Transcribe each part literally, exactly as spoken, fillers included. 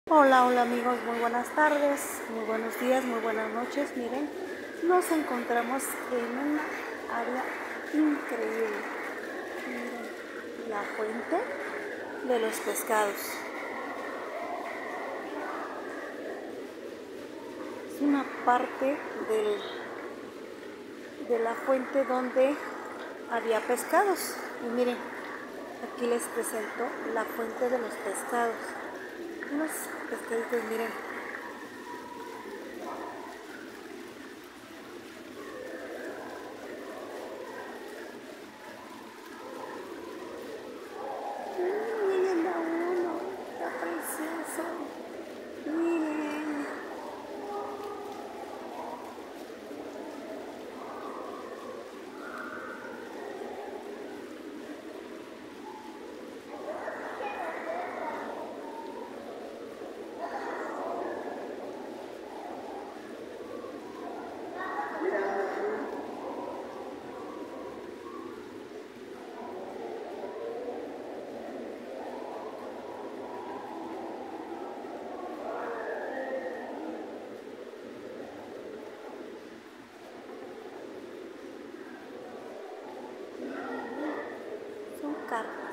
Hola, hola amigos, muy buenas tardes, muy buenos días, muy buenas noches. Miren, nos encontramos en una área increíble. Miren, la fuente de los pescados. Es una parte del, de la fuente donde había pescados. Y miren, aquí les presento la fuente de los pescados. Unos pescaditos, miren. Miren a uno, está precioso. Miren. Son carpas.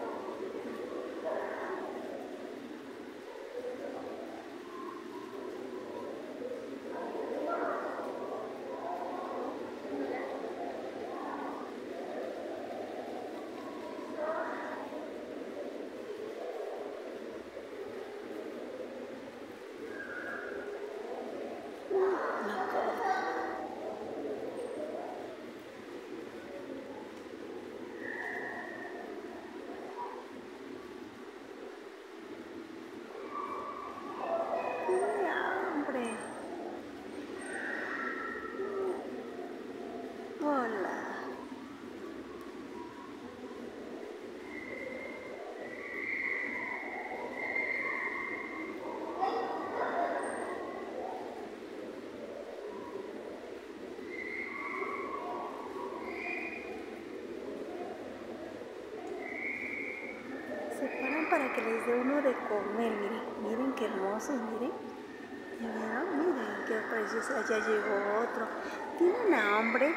Hola. Se paran para que les dé uno de comer. Miren, miren qué hermosos, miren. ¿Ya vieron? Miren qué precioso. Allá llegó otro. ¿Tienen hambre?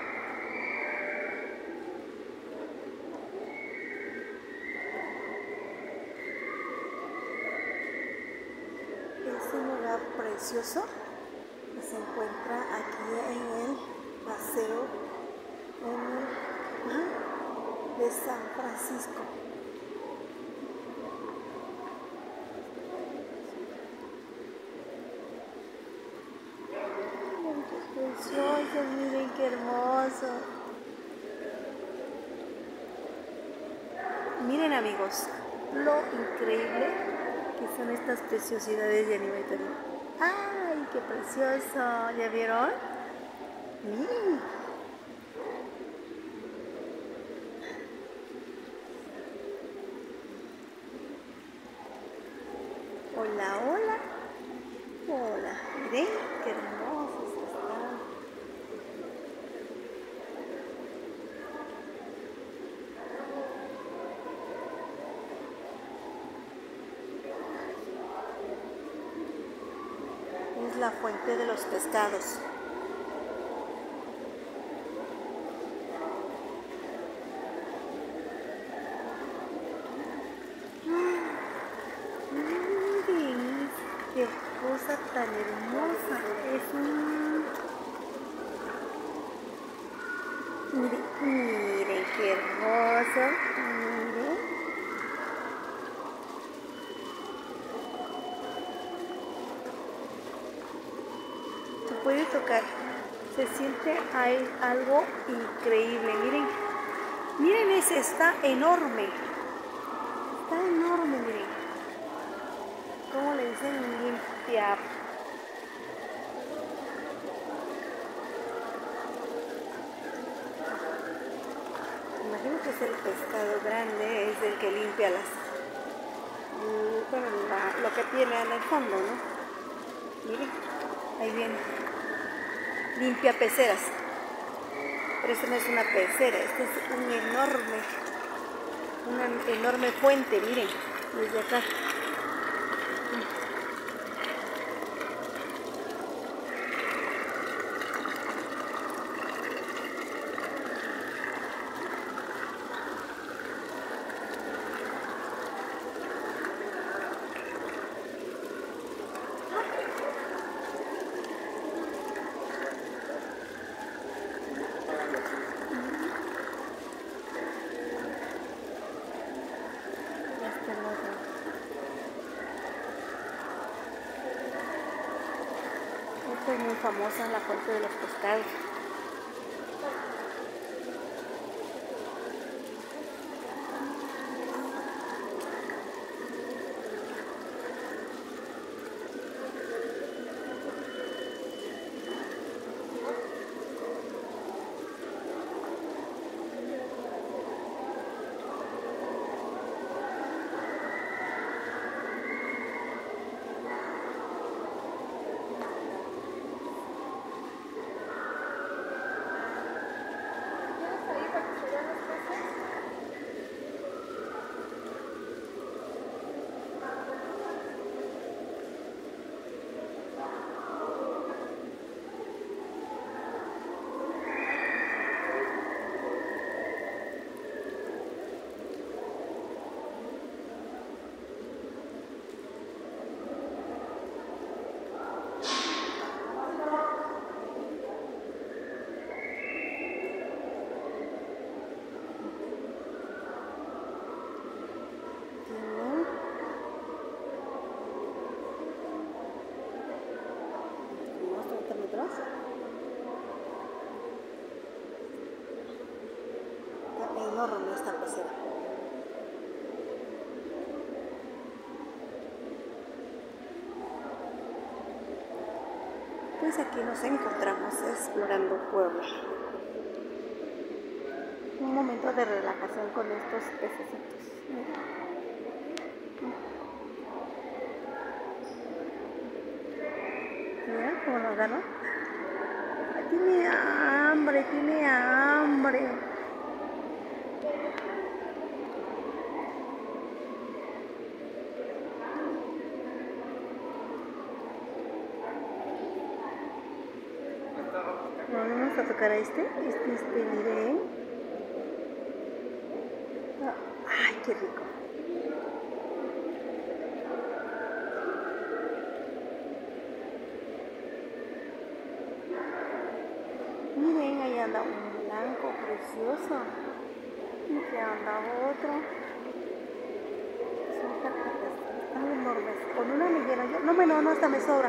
Es un lugar precioso que se encuentra aquí en el paseo en el, ¿ah? de San Francisco. Miren qué precioso, miren qué hermoso. Miren amigos, lo increíble que son estas preciosidades de animalitos. ¡Ay, qué precioso! ¿Ya vieron? Miren. Hola, hola. Hola. Miren qué hermosos están. Es la fuente de los pescados. Miren, qué cosa tan hermosa. Es un... Miren, miren qué hermoso. Miren. Se puede tocar. Se siente ahí algo increíble. Miren. Miren ese, está enorme. Está enorme, miren. ¿Cómo le dicen? Limpia. Imagino que es el pescado grande, es el que limpia las, bueno, la, lo que tiene en el fondo, ¿no? Miren, ahí viene. Limpia peceras. Pero esto no es una pecera, esto es un enorme, una enorme fuente, miren, desde acá. Es muy famosa la fuente de los pescados. Metros. Está enorme esta pecera. Pues aquí nos encontramos explorando Puebla. Un momento de relajación con estos pececitos. Mira cómo lo agarró. Tiene hambre, tiene hambre. Bueno, vamos a tocar a este. Este, este, miren. Ay, qué rico. Miren, ahí anda un blanco precioso. Y aquí anda otro. Son tarjetas, están enormes. Con una me lleno yo. No, bueno, no, hasta me sobra.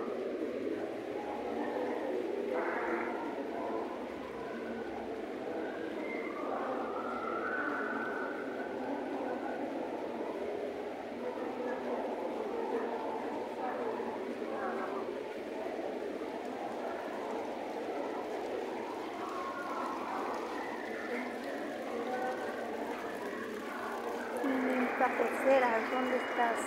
Peceras, ¿dónde estás?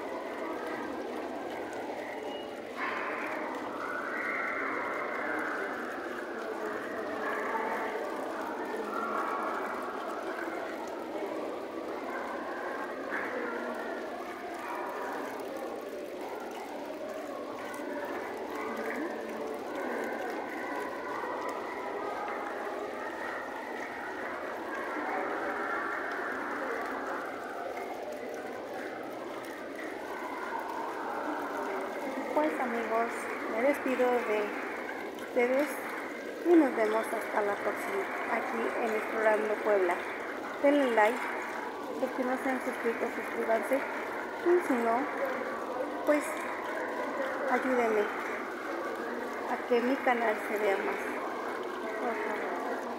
Pues amigos, me despido de ustedes y nos vemos hasta la próxima aquí en Explorando Puebla. Denle like, los que no se han suscrito, suscríbanse, y si no, pues ayúdenme a que mi canal se vea más. Por favor,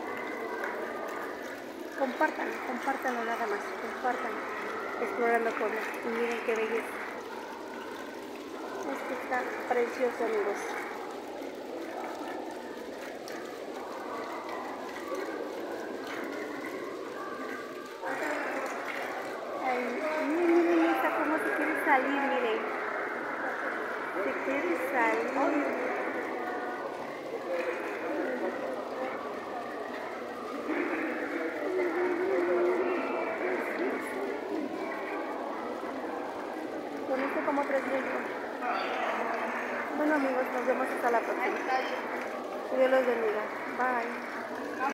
compartan, compártanlo nada más, compartan Explorando Puebla y miren qué belleza. Esto está precioso, amigos. Ay, miren, miren esta cómo se quiere salir, miren. Se quiere salir. Con esto como tres mil. Bueno amigos, nos vemos hasta la próxima. Que Dios los bendiga. Bye.